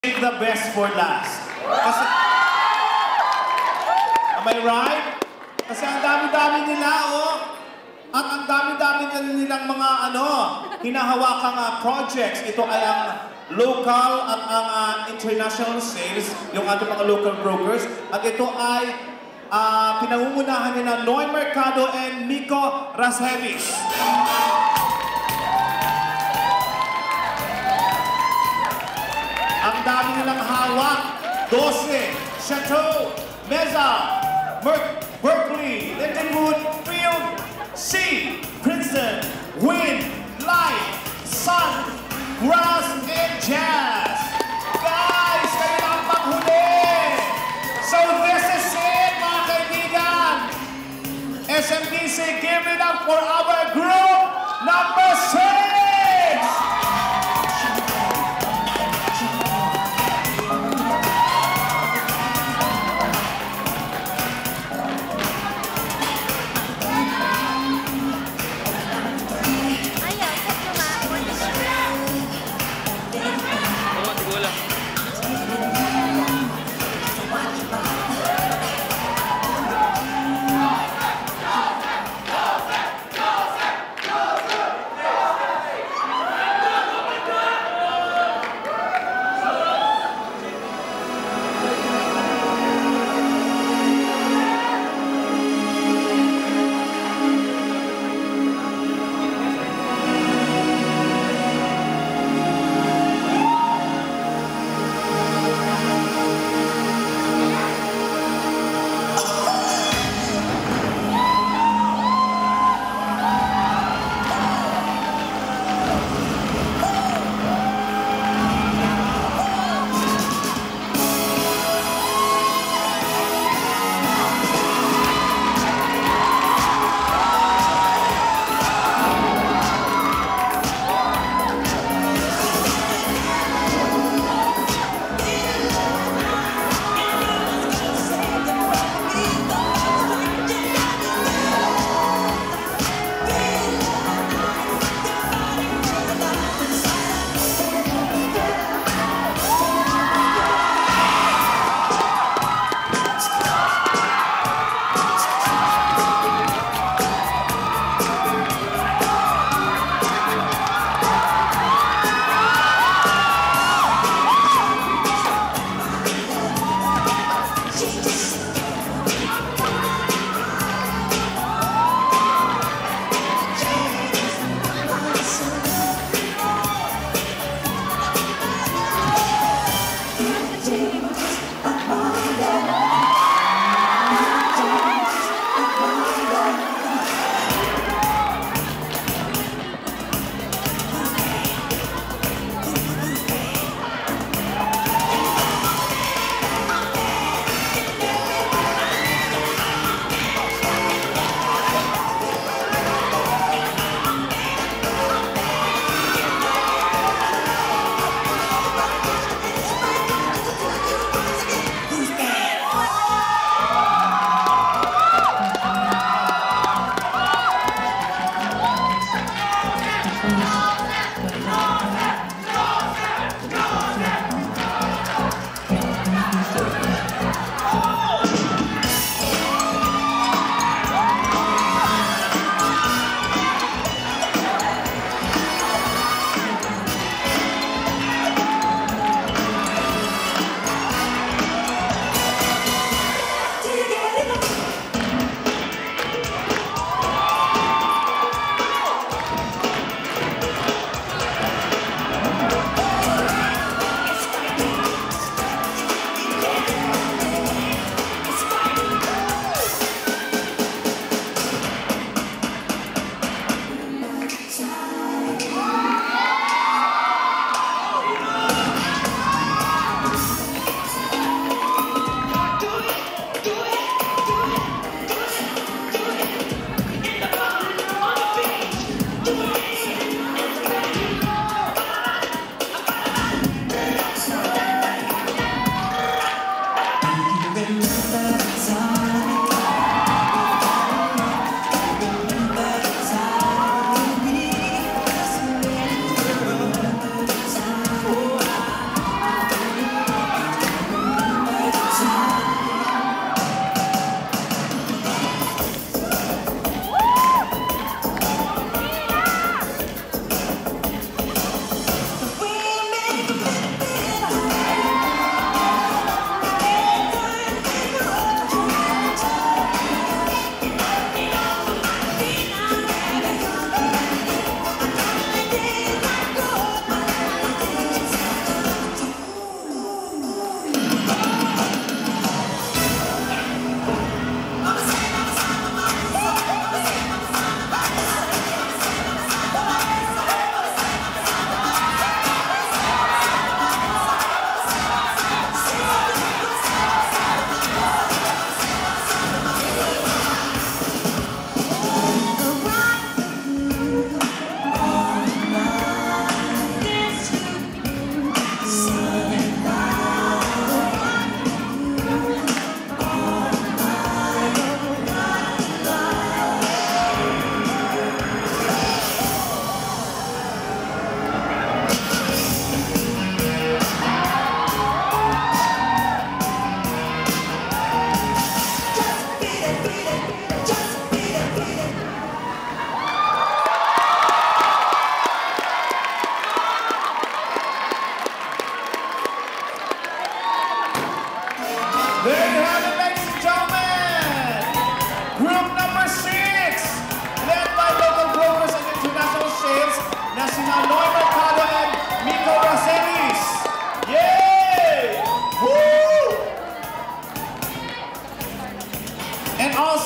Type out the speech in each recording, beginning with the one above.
Save the best for last. Kasi, am I right? Kasi ang dami-dami nila, oh. At ang dami-dami nilang mga, hinahawakang projects. Ito ay ang local at ang international sales, yung ating mga local brokers. At ito ay pinangungunahan nila Noy Mercado and Miko Rashevis. Ang dami nilang hawak. 12, Chateau, Meza, Berkeley, Lindenwood, Field, C, Princeton, Wind, Light, Sun, Grass, and Jazz. Guys, kayo na ang paghuli. So this is it, mga kaibigan. SMBC, give it up for our group number 6.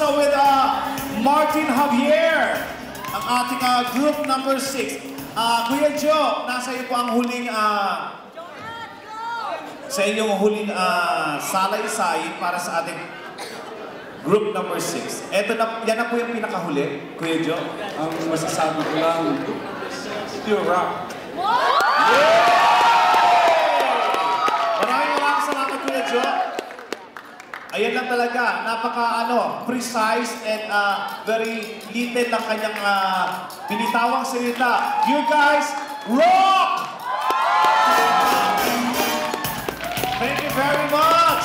also with Martin Javier, ang ating group number 6. Kuya Joe, nasa iyo po ang huling sa inyong huling salaysay para sa ating group number 6. Yan na po yung pinakahuli, Kuya Joe. Ang masasabi ko lang, still rock. Maraming salamat, Kuya Joe. Ayan lang talaga, precise and very little ng kanyang binitawang salita. You guys rock! Thank you very much!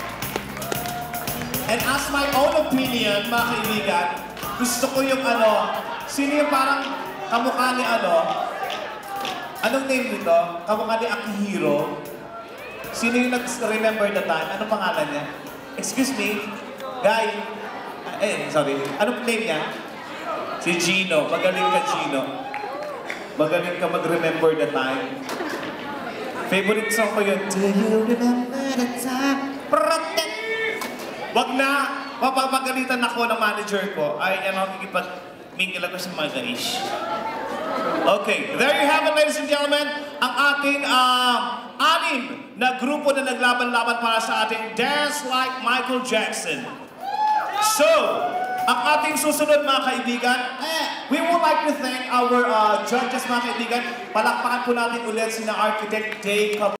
And as my own opinion, mga kaibigan, gusto ko yung sino yung parang kamukha ni anong name nito? Kamukha ni Akihiro. Sino yung nag-remember the time? Anong pangalan niya? Excuse me, guy. Sorry. Anong name niya? Si Gino. Magaling ka, Gino. Magaling ka mag-remember the time. Favorite song ko yun. Do you remember the time? Protect! Wag na. Mapapagalitan ako ng manager ko. Ay, makikipag-mingle ako sa mga guys. Okay, there you have it, ladies and gentlemen. Ang ating 6 na grupo na naglaban-laban para sa ating Dance Like Michael Jackson. So, ang ating susunod, mga kaibigan, we would like to thank our judges, mga kaibigan. Palakpakan po natin ulit sina Architect Dave